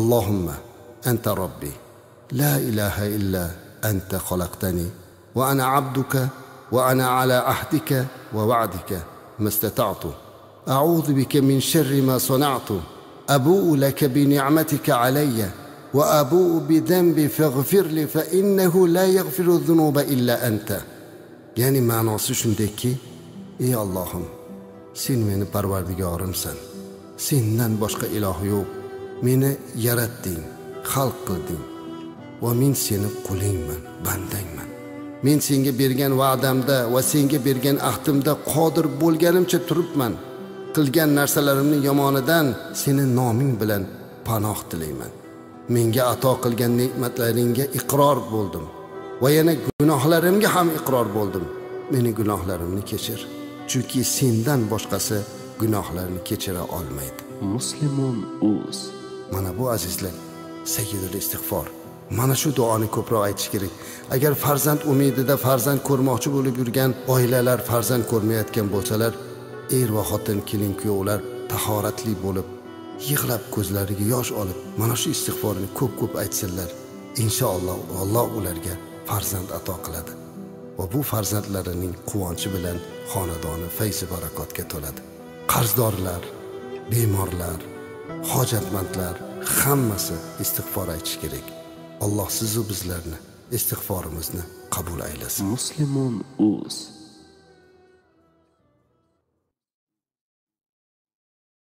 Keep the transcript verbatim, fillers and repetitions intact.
Allohumma anta robbi la ilaha illa anta xalaqtani va ana abduka va ana ala ahdika va va'dika mastata'tu a'udhu bika min sharri ma sana'tu abu'u laka bi ni'matika alayya va abu'u bi dhanbi faghfir li fa innahu la yaghfiru dhunuba illa anta. Ya'ni ma'nosi shundayki, ey Allohim, sen meni parvardigorimsan. Sendan boshqa iloh yo'q. Meni yaratding, xalq qilding va men seni qulingman, bandangman. Men senga bergan va'damda va senga bergan ahdimda qodir bo'lganimcha turibman. Qilgan narsalarimni yomonidan seni noming bilan panoh tilayman. Menga ato qilgan ne'matlaringga iqror bo'ldim va yana gunohlarimga ham iqror bo'ldim. Meni gunohlarimni kechir, chunki sendan boshqasi gunohlarni kechira olmaydi. Muslimun uz. Mana bu azizlar, sayyidul istig'for. Mana shu duoni ko'proq aytish kerak. Agar farzand umidida farzand ko'rmoqchi bo'lib yurgan oilalar farzand ko'rmayotgan bo'lsalar, er va xotin, kelin kuyovlar tahoratli bo'lib, yig'lab ko'zlariga yosh olib, mana shu istig'forni ko'p-ko'p aytsinlar. Inshaalloh Alloh ularga farzand ato qiladi. Va bu farzandlarining quvonchi bilan xonadoni fayz-u barakotga to'ladi. Qarzdorlar, bemorlar, hojatmandlar hammasi istig'for aytish kerak. Alloh siz va bizlarni istig'forimizni qabul aylasin. Muslimun uz.